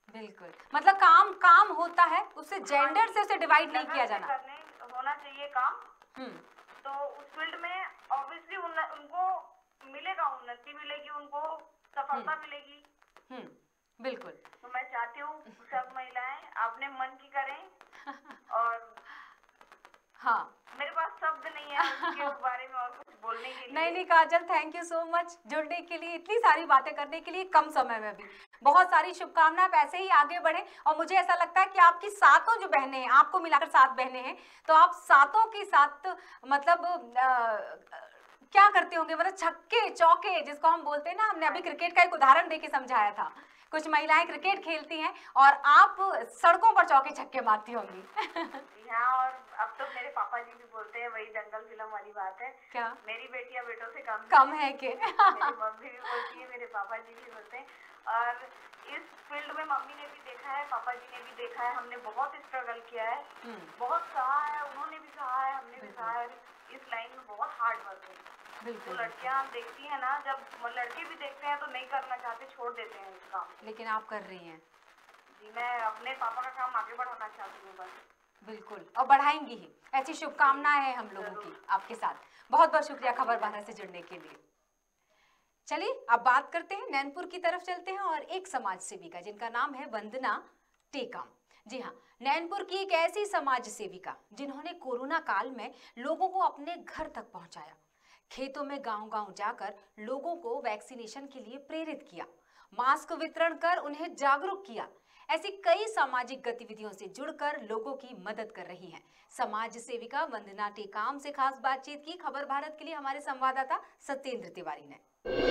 बिल्कुल, मतलब काम होता है, उससे जेंडर से उसे डिवाइड नहीं किया जाना, होना चाहिए काम। तो उस फील्ड में ऑब्वियसली उनको मिलेगा, उन्नति मिलेगी, उनको सफलता मिलेगी। बिल्कुल। तो मैं चाहती हूँ सब महिलाएं अपने मन की करें और हाँ, मेरे पास शब्द नहीं है उसके बारे में और कुछ बोलने के लिए। नहीं Kajal, thank you so much जुड़ने के लिए, इतनी सारी बातें करने के लिए कम समय में भी। बहुत सारी शुभकामनाएं, ऐसे ही आगे बढ़े। और मुझे ऐसा लगता है कि आपकी सातों जो बहनें हैं, आपको मिलाकर 7 बहनें हैं, तो आप सातों की साथ मतलब क्या करते होंगे, मतलब छक्के चौके जिसको हम बोलते हैं ना, हमने अभी क्रिकेट का एक उदाहरण देके समझाया था। कुछ महिलाएं क्रिकेट खेलती हैं और आप सड़कों पर चौके छक्के मारती होंगी। हाँ, और अब तो मेरे पापा जी भी बोलते हैं, वही दंगल फिल्म वाली बात है, क्या मेरी बेटियां बेटों से कम है के? मेरी मम्मी भी बोलती है, मेरे पापा जी भी बोलते हैं। और इस फील्ड में मम्मी ने भी देखा है, पापा जी ने भी देखा है, हमने बहुत स्ट्रगल किया है, बहुत सहा है, उन्होंने भी सहा है, हमने भी सहा है। इस लाइन में बहुत हार्ड वर्क है। तो लड़कियां देखती है ना, जब लड़के भी देखते हैं तो नहीं करना चाहते, छोड़ देते हैं इस काम। लेकिन आप कर रही हैं। जी, मैं अपने पापा का काम आगे बढ़ाना चाहती हूँ बस। बिल्कुल, और बढ़ाएंगी ही। ऐसी शुभकामनाएं हैं हम लोगों की आपके साथ। बहुत बहुत शुक्रिया खबर 12 से जुड़ने के लिए। चलिए अब बात करते हैं, नैनपुर की तरफ चलते हैं और एक समाज सेविका जिनका नाम है वंदना टेकाम। जी हाँ, नैनपुर की एक ऐसी समाज सेविका जिन्होंने कोरोना काल में लोगों को अपने घर तक पहुंचाया, खेतों में गांव-गांव जाकर लोगों को वैक्सीनेशन के लिए प्रेरित किया, मास्क वितरण कर उन्हें जागरूक किया। ऐसी कई सामाजिक गतिविधियों से जुड़कर लोगों की मदद कर रही हैं। समाज सेविका वंदना टेकाम से खास बातचीत की खबर भारत के लिए हमारे संवाददाता सत्येंद्र तिवारी ने।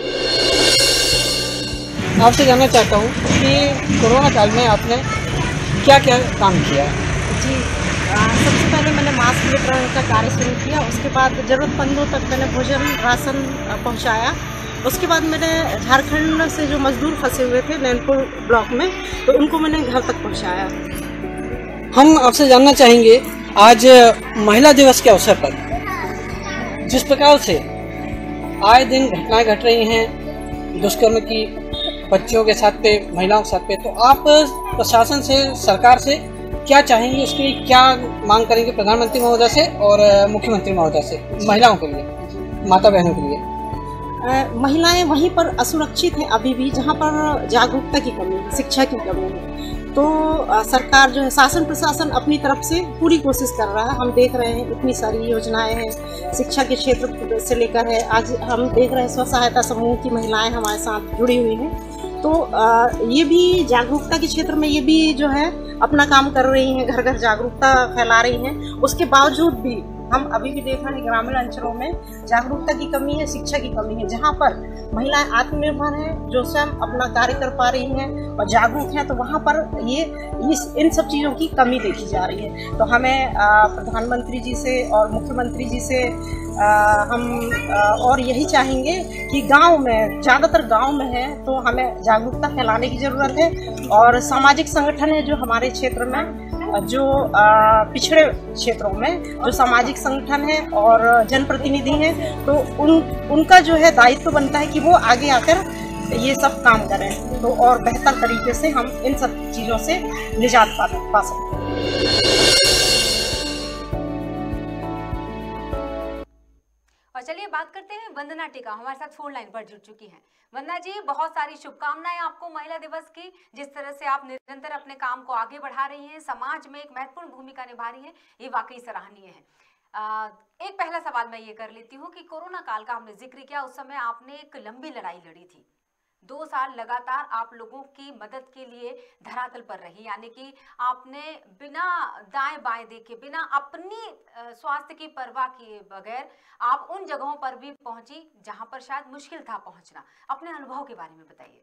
आपसे जानना चाहता हूँ कि कोरोना काल में आपने क्या क्या काम किया? जी, सबसे पहले मैंने मास्क वितरण का कार्य शुरू किया, उसके बाद ज़रूरतमंदों तक मैंने भोजन राशन पहुँचाया। उसके बाद मैंने झारखंड से जो मजदूर फंसे हुए थे नैनपुर ब्लॉक में, तो उनको मैंने घर तक पहुँचाया। हम आपसे जानना चाहेंगे, आज महिला दिवस के अवसर पर जिस प्रकार से आए दिन घटनाएं घट रही हैं दुष्कर्म की, बच्चियों के साथ पे, महिलाओं के साथ पे, तो आप प्रशासन से, सरकार से क्या चाहेंगे, इसके लिए क्या मांग करेंगे प्रधानमंत्री महोदय से और मुख्यमंत्री महोदय से, महिलाओं के लिए, माता बहनों के लिए? महिलाएं वहीं पर असुरक्षित हैं अभी भी जहां पर जागरूकता की कमी है, शिक्षा की कमी है। तो सरकार जो है, शासन प्रशासन अपनी तरफ से पूरी कोशिश कर रहा है। हम देख रहे हैं इतनी सारी योजनाएं हैं, शिक्षा के क्षेत्र से लेकर है, आज हम देख रहे हैं स्व सहायता समूह की महिलाएं हमारे साथ जुड़ी हुई हैं। तो ये भी जागरूकता के क्षेत्र में ये भी जो है अपना काम कर रही हैं, घर घर जागरूकता फैला रही हैं। उसके बावजूद भी हम अभी भी देख रहे हैं ग्रामीण अंचलों में जागरूकता की कमी है, शिक्षा की कमी है। जहाँ पर महिलाएं आत्मनिर्भर हैं, जो स्वयं अपना कार्य कर पा रही हैं और जागरूक हैं, तो वहाँ पर इन सब चीज़ों की कमी देखी जा रही है। तो हमें प्रधानमंत्री जी से और मुख्यमंत्री जी से हम और यही चाहेंगे कि गांव में, ज़्यादातर गांव में है, तो हमें जागरूकता फैलाने की ज़रूरत है। और सामाजिक संगठन है जो हमारे क्षेत्र में, जो पिछड़े क्षेत्रों में जो सामाजिक संगठन है और जनप्रतिनिधि हैं, तो उनका जो है दायित्व बनता है कि वो आगे आकर ये सब काम करें, तो और बेहतर तरीके से हम इन सब चीज़ों से निजात पा सकते हैं। और चलिए बात करते हैं वंदना टेकाम, हमारे साथ फोन लाइन पर जुड़ चुकी हैं। वंदना जी, बहुत सारी शुभकामनाएं आपको महिला दिवस की। जिस तरह से आप निरंतर अपने काम को आगे बढ़ा रही हैं, समाज में एक महत्वपूर्ण भूमिका निभा रही हैं, ये वाकई सराहनीय है। एक पहला सवाल मैं ये कर लेती हूँ कि कोरोना काल का हमने जिक्र किया, उस समय आपने एक लंबी लड़ाई लड़ी थी। 2 साल लगातार आप लोगों की मदद के लिए धरातल पर रही, यानी कि आपने बिना दाएं बाएं देखे, बिना अपनी स्वास्थ्य की परवाह किए बगैर आप उन जगहों पर भी पहुंची जहां पर शायद मुश्किल था पहुंचना। अपने अनुभव के बारे में बताइए।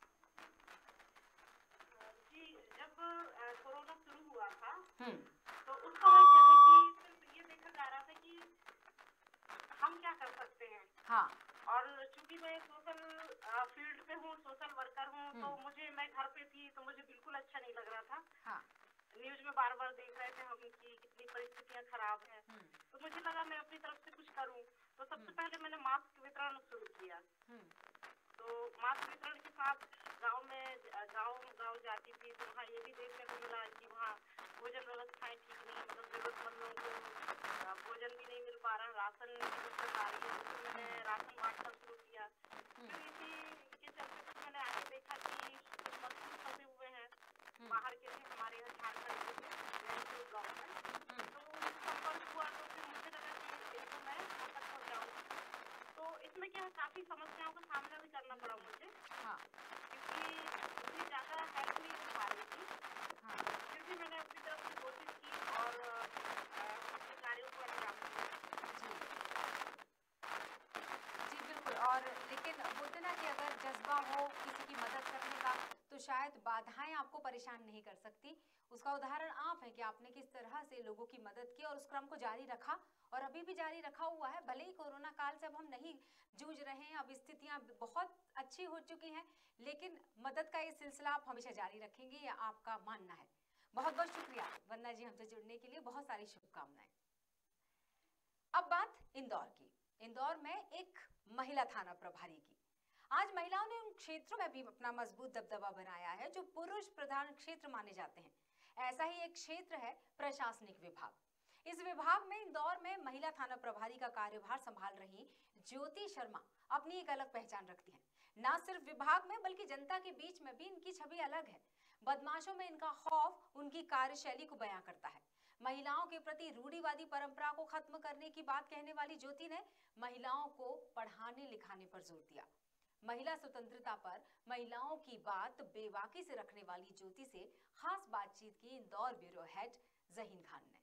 जी, जब कोरोना शुरू हुआ था तो उस समय क्या है कि सिर्फ ये देखा जा रहा था कि हम क्या कर सकते हैं। हाँ, और चूंकि मैं सोशल फील्ड पे हूँ, सोशल वर्कर हूँ, तो मैं घर पे थी, तो मुझे बिल्कुल अच्छा नहीं लग रहा था। हाँ। न्यूज में बार बार देख रहे थे हम कि कितनी परिस्थितियाँ खराब हैं, तो मुझे लगा मैं अपनी तरफ से कुछ करूँ। तो सबसे पहले मैंने मास्क वितरण शुरू किया। तो मास्क वितरण के साथ गांव में गाँव जाती थी तो वहाँ ये भी देखने को मिला कि वहाँ भोजन व्यवस्थाएं ठीक नहीं, मतलब जरूरतमंद लोगों को भोजन भी नहीं मिल पा रहा, राशन की दिक्कत आ रही है। तो मैंने राशन बांटना शुरू किया। फिर इसी के चलते मैंने आगे देखा कि कुछ मजदूर फंसे हुए हैं, बाहर के थे, हमारे यहाँ झारखंड के गाँव में। तो संपर्क हुआ तो फिर मुझे लगा कि इसको मैं वहाँ तक पहुँचाऊँ। तो इसमें क्या काफ़ी समस्याओं का सामना भी करना पड़ा मुझे, क्योंकि इतनी ज़्यादा हेल्प नहीं हो पा रही थी। फिर भी मैंने अपनी तरफ से कोशिश की और अपने कार्यों को अंजाम दिया। जी बिल्कुल। और लेकिन बोलते ना कि अगर जज्बा हो किसी की मदद करने का तो शायद बाधाएं आपको परेशान नहीं कर सकती। उसका उदाहरण आप हैं कि आपने किस तरह से लोगों की मदद की और उस क्रम को जारी रखा और अभी भी जारी रखा हुआ है। भले ही कोरोना काल से अब हम नहीं जूझ रहे हैं, अब स्थितियां बहुत अच्छी हो चुकी हैं, लेकिन मदद का ये सिलसिला आप हमेशा जारी रखेंगे, ये आपका मानना है। बहुत बहुत शुक्रिया वंदना जी हमसे जुड़ने के लिए, बहुत सारी शुभकामनाएं। अब बात इंदौर की। इंदौर में एक महिला थाना प्रभारी की। आज महिलाओं ने उन क्षेत्रों में भी अपना मजबूत दबदबा बनाया है जो पुरुष प्रधान क्षेत्र माने जाते हैं। ऐसा ही एक क्षेत्र है प्रशासनिक विभाग। इस विभाग में इंदौर में महिला थाना प्रभारी का कार्यभार संभाल रही ज्योति शर्मा अपनी एक अलग पहचान रखती हैं। न सिर्फ विभाग में बल्कि जनता के बीच में भी इनकी छवि अलग है। बदमाशों में इनका खौफ उनकी कार्यशैली को बयां करता है। महिलाओं के प्रति रूढ़िवादी परंपरा को खत्म करने की बात कहने वाली ज्योति ने महिलाओं को पढ़ाने लिखाने पर जोर दिया। महिला स्वतंत्रता पर महिलाओं की बात बेबाकी से रखने वाली ज्योति से खास बातचीत की इंदौर ब्यूरो हेड जहीन खान ने।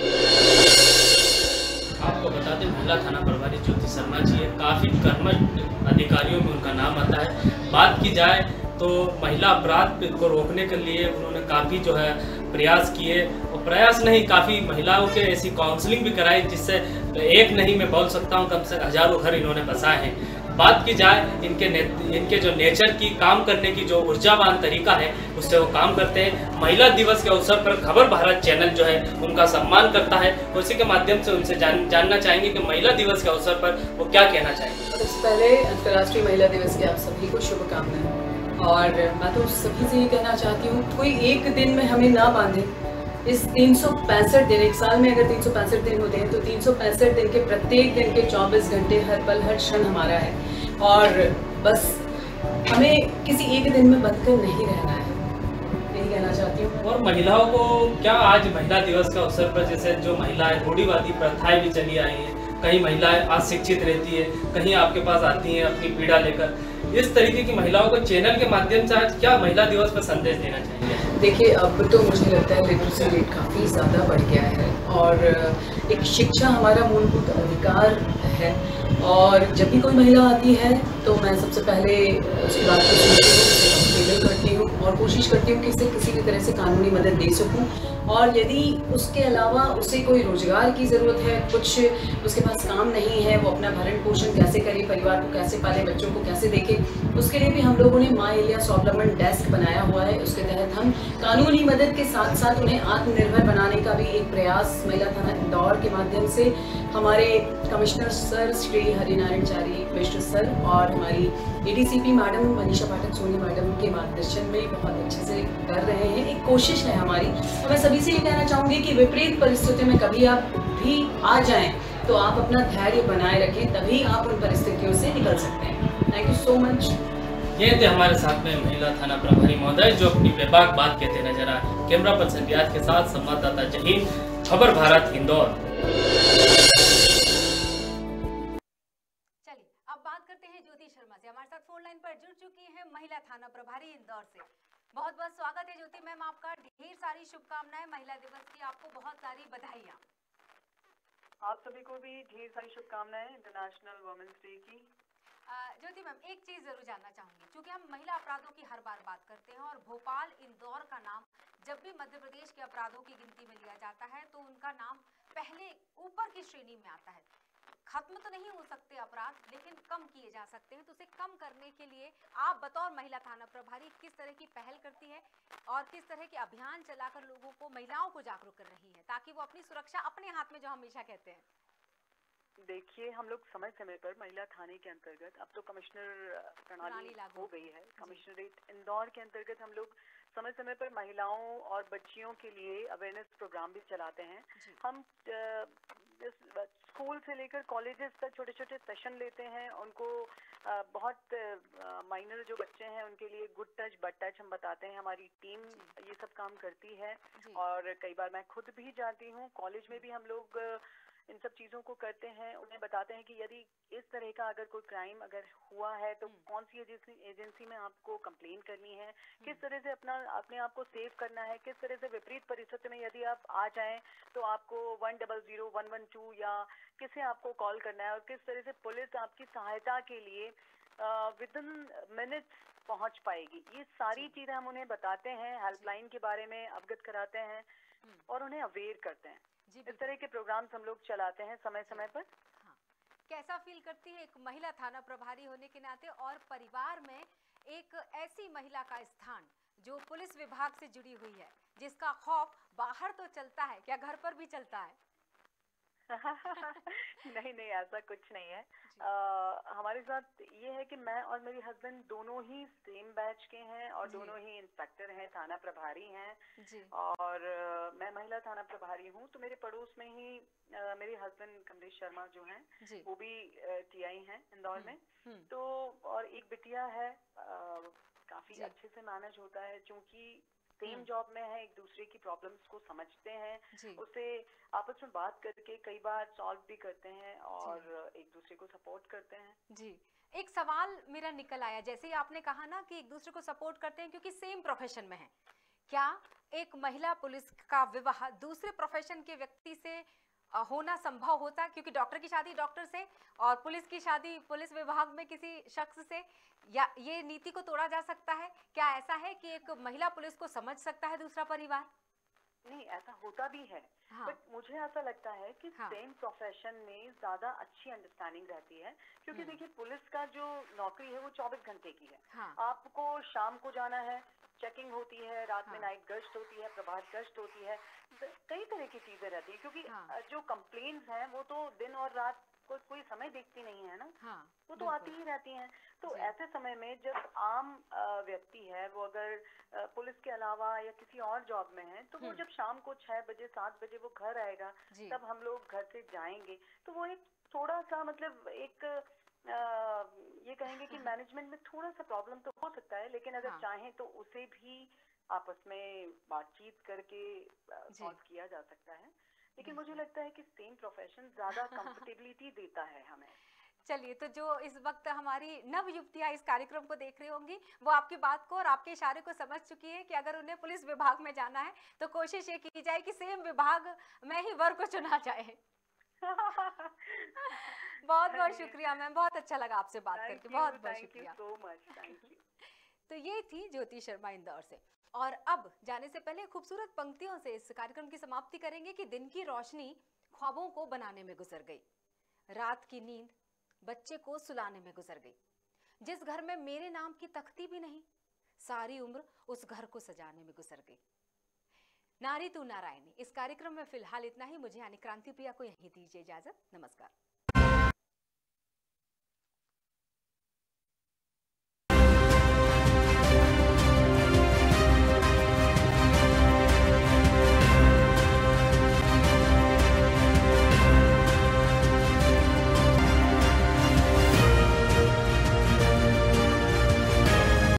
आपको बता दें, महिला थाना प्रभारी ज्योति शर्मा जी है, काफ़ी कर्मठ अधिकारियों में उनका नाम आता है। बात की जाए तो महिला अपराध को रोकने के लिए उन्होंने काफ़ी जो है प्रयास किए, और प्रयास नहीं, काफ़ी महिलाओं के ऐसी काउंसलिंग भी कराई जिससे एक नहीं मैं बोल सकता हूँ, कम से कम हजारों घर इन्होंने बसाए हैं। बात की जाए इनके जो नेचर की काम करने की जो ऊर्जावान तरीका है उससे वो काम करते हैं। महिला दिवस के अवसर पर खबर भारत चैनल जो है उनका सम्मान करता है। उसी के माध्यम से उनसे जानना चाहेंगे कि महिला दिवस के अवसर पर वो क्या कहना चाहेंगे। सबसे पहले अंतर्राष्ट्रीय महिला दिवस की आप सभी को शुभकामनाएं। और मैं तो सभी से ये कहना चाहती हूँ, कोई एक दिन में हमें ना बांधे। इस 365 दिन, एक साल में अगर 365 दिन होते हैं तो 365 दिन के प्रत्येक दिन के 24 घंटे हर पल हर क्षण हमारा है, और बस हमें किसी एक दिन में बंधकर नहीं रहना है, यही कहना चाहती हूँ। और महिलाओं को क्या आज महिला दिवस के अवसर पर जैसे जो महिलाएं रूढ़िवादी प्रथाएं भी चली आई हैं, कहीं महिलाएं अशिक्षित रहती है, कहीं आपके पास आती हैं अपनी पीड़ा लेकर, इस तरीके की महिलाओं को चैनल के माध्यम से आज क्या महिला दिवस पर संदेश देना चाहिए? देखिए, अब तो मुझे लगता है लिटरेसी रेट काफ़ी ज़्यादा बढ़ गया है, और एक शिक्षा हमारा मूलभूत अधिकार है, और जब भी कोई महिला आती है तो मैं सबसे पहले उसकी बात को सुनती हूँ, उसे कंपेबल करती हूँ और कोशिश करती हूँ कि इसे किसी भी तरह से कानूनी मदद दे सकूँ। और यदि उसके अलावा उसे कोई रोजगार की ज़रूरत है, कुछ उसके पास काम नहीं है, वो अपना भरण पोषण कैसे करे, परिवार को कैसे पाले, बच्चों को कैसे देखे, उसके लिए भी हम लोगों ने माँ एलिया स्वावलंबन डेस्क बनाया हुआ है। उसके तहत हम कानूनी मदद के साथ साथ उन्हें आत्मनिर्भर बनाने का भी एक प्रयास महिला थाना इंदौर के माध्यम से हमारे commissioner sir Shri Harinarayan Chari Mishra sir और हमारी ADCP madam Manisha Pathak Soni madam के मार्गदर्शन में बहुत अच्छे से कर रहे हैं। एक कोशिश है हमारी। तो मैं सभी से ये कहना चाहूँगी कि विपरीत परिस्थितियों में कभी आप भी आ जाएं तो आप अपना धैर्य बनाए रखें, तभी आप उन परिस्थितियों से निकल सकते हैं। Thank you so much. ये थे हमारे साथ में महिला थाना प्रभारी महोदय जो अपनी बेबाक बात कहते नजर आए। कैमरा पर्सन रियाज के साथ संवाददाता जहीन, खबर भारत इंदौर। चलिए अब बात करते हैं ज्योति शर्मा से। हमारे साथ फोन लाइन पर जुड़ चुकी हैं महिला थाना प्रभारी इंदौर से। बहुत बहुत स्वागत है ज्योति मैम आपका। ढेर सारी शुभकामनाएं महिला दिवस की, आपको बहुत सारी बधाइयाँ। आप सभी को भी ढेर सारी शुभकामनाएं इंटरनेशनल वुमेन्स डे की। ज्योति मैम, एक चीज जरूर जानना चाहूंगी, क्योंकि हम महिला अपराधों की हर बार बात करते हैं और भोपाल इंदौर का नाम जब भी मध्य प्रदेश के अपराधों की गिनती में लिया जाता है तो उनका नाम पहले ऊपर की श्रेणी में आता है। खत्म तो नहीं हो सकते अपराध, लेकिन कम किए जा सकते हैं। तो उसे कम करने के लिए आप बतौर महिला थाना प्रभारी किस तरह की पहल करती है और किस तरह के अभियान चलाकर लोगों को, महिलाओं को जागरूक कर रही है ताकि वो अपनी सुरक्षा अपने हाथ में, जो हमेशा कहते हैं? देखिए, हम लोग समय समय पर महिला थाने के अंतर्गत, अब तो कमिश्नर प्रणाली हो गई है, कमिश्नरेट इंदौर के अंतर्गत हम लोग समय समय पर महिलाओं और बच्चियों के लिए अवेयरनेस प्रोग्राम भी चलाते हैं। हम स्कूल से लेकर कॉलेजेस तक छोटे छोटे सेशन लेते हैं। उनको बहुत माइनर जो बच्चे हैं उनके लिए गुड टच बड टच हम बताते हैं। हमारी टीम ये सब काम करती है और कई बार मैं खुद भी जाती हूँ। कॉलेज में भी हम लोग इन सब चीज़ों को करते हैं। उन्हें बताते हैं कि यदि इस तरह का अगर कोई क्राइम अगर हुआ है तो कौन सी एजेंसी में आपको कंप्लेन करनी है, किस तरह से अपने आप को सेव करना है, किस तरह से विपरीत परिस्थिति में यदि आप आ जाएं तो आपको 100 112 या किसे आपको कॉल करना है और किस तरह से पुलिस आपकी सहायता के लिए विद इन मिनट्स पहुंच पाएगी। ये सारी चीज़ें हम उन्हें बताते हैं, हेल्पलाइन के बारे में अवगत कराते हैं और उन्हें अवेयर करते हैं। इस तरह के प्रोग्राम्स हम लोग चलाते हैं समय समय पर। कैसा फील करती है एक महिला थाना प्रभारी होने के नाते और परिवार में एक ऐसी महिला का स्थान जो पुलिस विभाग से जुड़ी हुई है, जिसका खौफ बाहर तो चलता है, क्या घर पर भी चलता है? नहीं, ऐसा कुछ नहीं है। हमारे साथ ये है कि मैं और मेरे हस्बैंड दोनों ही सेम बैच के हैं और दोनों ही इंस्पेक्टर हैं, थाना प्रभारी हैं और मैं महिला थाना प्रभारी हूँ। तो मेरे पड़ोस में ही मेरे हस्बैंड कमलेश शर्मा जो हैं वो भी टीआई हैं इंदौर में। तो और एक बिटिया है, काफी अच्छे से मैनेज होता है क्योंकि सेम जॉब में है, एक दूसरे की प्रॉब्लम्स को समझते हैं, उसे आपस में बात करके कई बार सॉल्व भी करते हैं और एक दूसरे को सपोर्ट करते हैं। जी, एक सवाल मेरा निकल आया, जैसे ही आपने कहा ना कि एक दूसरे को सपोर्ट करते हैं क्योंकि सेम प्रोफेशन में है, क्या एक महिला पुलिस का विवाह दूसरे प्रोफेशन के व्यक्ति से होना संभव होता? क्योंकि डॉक्टर की शादी डॉक्टर से और पुलिस की शादी पुलिस विभाग में किसी शख्स से, या ये नीति को तोड़ा जा सकता है? क्या ऐसा है कि एक महिला पुलिस को समझ सकता है दूसरा परिवार? नहीं, ऐसा होता भी है। बट मुझे ऐसा लगता है कि सेम प्रोफेशन में ज्यादा अच्छी अंडरस्टैंडिंग रहती है क्योंकि देखिए पुलिस का जो नौकरी है वो 24 घंटे की है। आपको शाम को जाना है, चेकिंग होती है, रात में नाइट गश्त होती है, प्रभात गश्त होती है, कई तरह की चीजें रहती है क्योंकि जो कंप्लेंट्स हैं वो तो दिन और रात कोई समय देखती नहीं है ना, वो तो आती ही रहती हैं। तो ऐसे समय में जब आम व्यक्ति है वो अगर पुलिस के अलावा या किसी और जॉब में है तो वो जब शाम को 6 बजे 7 बजे वो घर आएगा तब हम लोग घर से जाएंगे तो वो एक थोड़ा सा मतलब एक ये कहेंगे कि मैनेजमेंट में थोड़ा सा प्रॉब्लम तो हो सकता है, लेकिन अगर चाहें तो उसे भी आपस में बातचीत करके सॉल्व किया जा सकता है। लेकिन मुझे लगता है कि सेम प्रोफेशन ज्यादा कंफर्टेबिलिटी देता है हमें। चलिए, तो जो इस वक्त हमारी नव युवतियां इस कार्यक्रम को देख रही होंगी वो आपकी बात को और आपके इशारे को समझ चुकी है कि अगर उन्हें पुलिस विभाग में जाना है तो कोशिश ये की जाए कि सेम विभाग में ही वर को चुना जाए। बहुत बहुत शुक्रिया मैम, बहुत अच्छा लगा आपसे बात करके, बहुत बहुत शुक्रिया। So much, thank you. तो ये थी ज्योति शर्मा इंदौर से। और अब जाने से पहले खूबसूरत पंक्तियों से इस कार्यक्रम की समाप्ति करेंगे कि दिन की रोशनी ख्वाबों को बनाने में गुजर गई, रात की नींद बच्चे को सुलाने में गुजर गई, जिस घर में मेरे नाम की तख्ती भी नहीं सारी उम्र उस घर को सजाने में गुजर गई। नारी तू नारायणी इस कार्यक्रम में फिलहाल इतना ही। मुझे यानी क्रांति प्रिया को यहीं दीजिए इजाजत। नमस्कार।